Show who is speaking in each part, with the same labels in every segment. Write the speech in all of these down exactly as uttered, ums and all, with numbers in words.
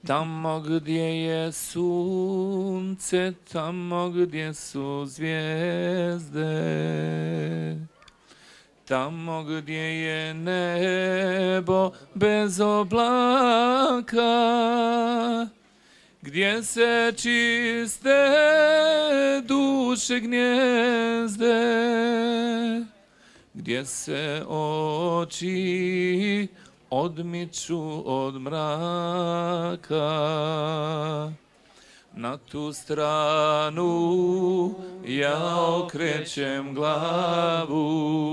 Speaker 1: Tamo gdje je sunce, tamo gdje su zvijezde, tamo gdje je nebo bez oblaka, gdje se čiste duše gnjezde, gdje se oči odmiču od mraka. Na tu stranu ja okrećem glavu,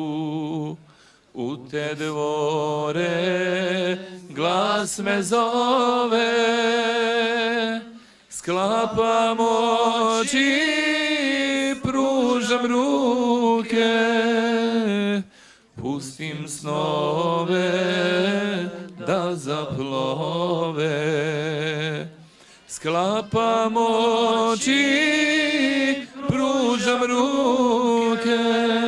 Speaker 1: u te dvore glas me zove, sklapam oči, pružam ruke, pustim snove da zaplove. Sklapam oči, pružam ruke,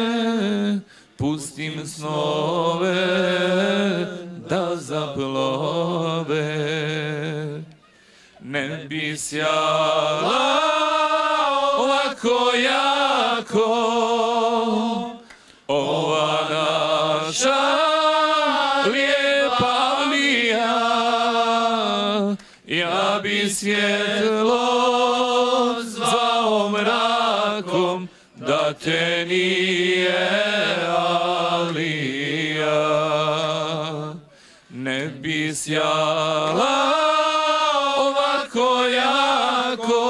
Speaker 1: pustim snove da zaplove. Ne bi sjala ovako jako ova naša lijepa Avlija, ja bi svjetlo zvao mrakom da te nije Alija. Ne bi sjala ovako jako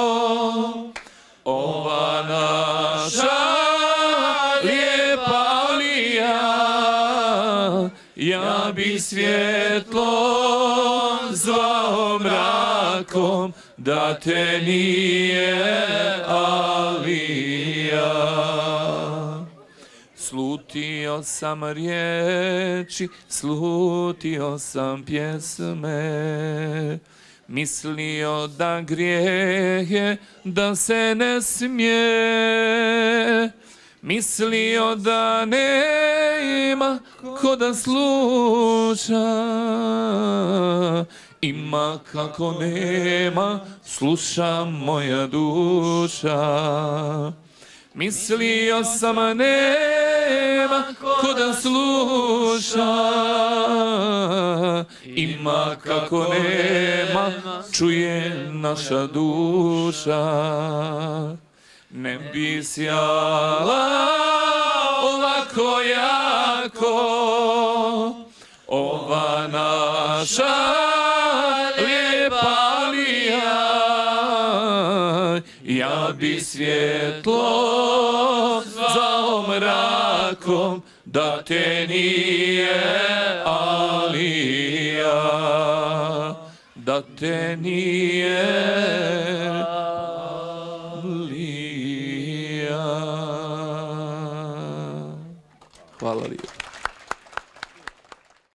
Speaker 1: ova naša lijepa Alija, ja bi svjetlo zvao mrakom da te nije Alija. Slutio sam riječi, slutio sam pjesme, mislio da grijeh je, da se ne smije, mislio da nema ko da sluša. Ima kako nema, sluša moja duša. Mislio sam nema ko da sluša. Ima kako nema, čuje naša duša. Ne bi sjala ovako jako ova naša lijepa Alija, ja bi svjetlo zvao mrakom da te nije Alija, da te nije Alija. Hvala lijepo.